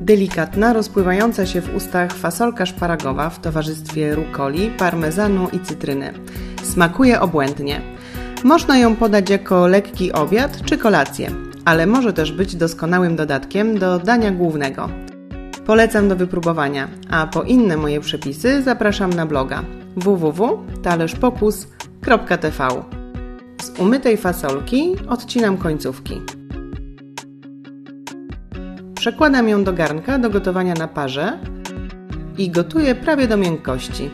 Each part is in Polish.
Delikatna, rozpływająca się w ustach fasolka szparagowa w towarzystwie rukoli, parmezanu i cytryny. Smakuje obłędnie. Można ją podać jako lekki obiad czy kolację, ale może też być doskonałym dodatkiem do dania głównego. Polecam do wypróbowania, a po inne moje przepisy zapraszam na bloga www.talerzpokus.tv. Z umytej fasolki odcinam końcówki. Przekładam ją do garnka do gotowania na parze i gotuję prawie do miękkości.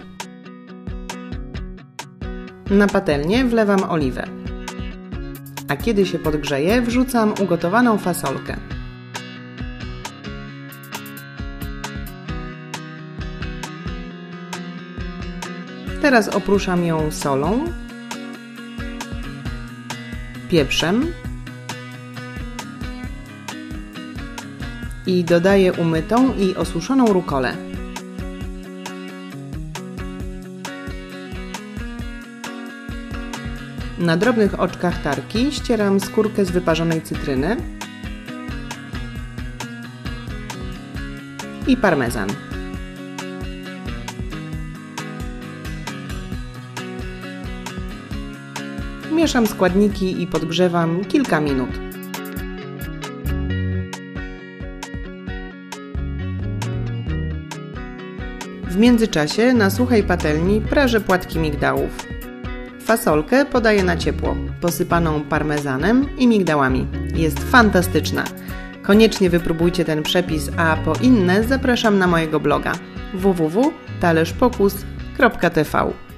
Na patelnię wlewam oliwę, a kiedy się podgrzeje, wrzucam ugotowaną fasolkę. Teraz oprószam ją solą, pieprzem i dodaję umytą i osuszoną rukolę. Na drobnych oczkach tarki ścieram skórkę z wyparzonej cytryny i parmezan. Mieszam składniki i podgrzewam kilka minut. W międzyczasie na suchej patelni prażę płatki migdałów. Fasolkę podaję na ciepło, posypaną parmezanem i migdałami. Jest fantastyczna. Koniecznie wypróbujcie ten przepis, a po inne zapraszam na mojego bloga www.talerzpokus.tv.